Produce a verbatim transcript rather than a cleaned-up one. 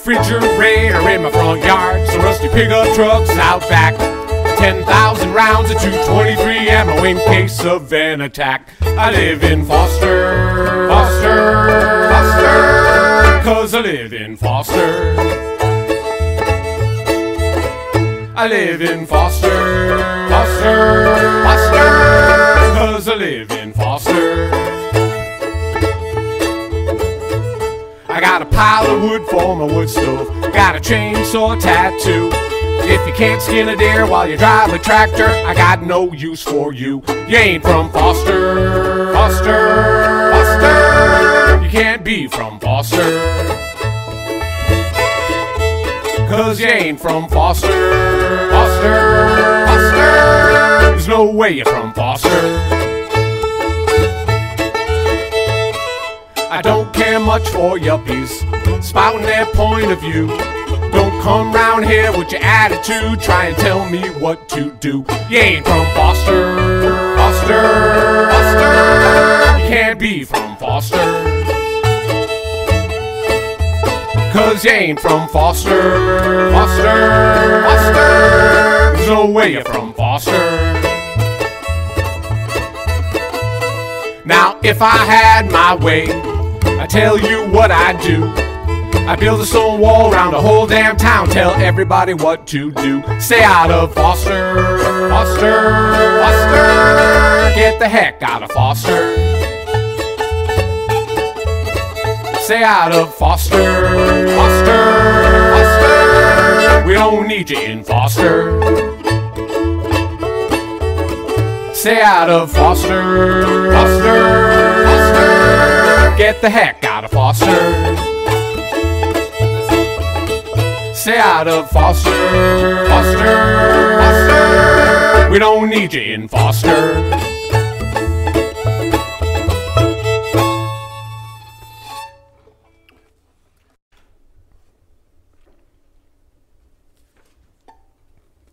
refrigerator in my front yard, some rusty pickup trucks out back, ten thousand rounds of two twenty-three ammo in case of an attack. I live in Foster, Foster, Foster, 'cause I live in Foster. I live in Foster, Foster, Foster, 'cause I live in Foster. I got a pile of wood for my wood stove, got a chainsaw tattoo. If you can't skin a deer while you drive a tractor, I got no use for you. You ain't from Foster, Foster, Foster. You can't be from Foster, 'cause you ain't from Foster, Foster, Foster. There's no way you're from Foster. I don't care much for yuppies spouting their point of view. Don't come round here with your attitude, try and tell me what to do. You ain't from Foster, Foster, Foster. You can't be from Foster, 'cause you ain't from Foster, Foster, Foster. There's no way you're from Foster. Now if I had my way, I tell you what I'd do. I build a stone wall around the whole damn town, tell everybody what to do. Stay out of Foster, Foster, Foster. Get the heck out of Foster. Stay out of Foster, Foster, Foster. We don't need you in Foster. Stay out of Foster, Foster, Foster. Get the heck out of Foster. Stay out of Foster, Foster, Foster. We don't need you in Foster.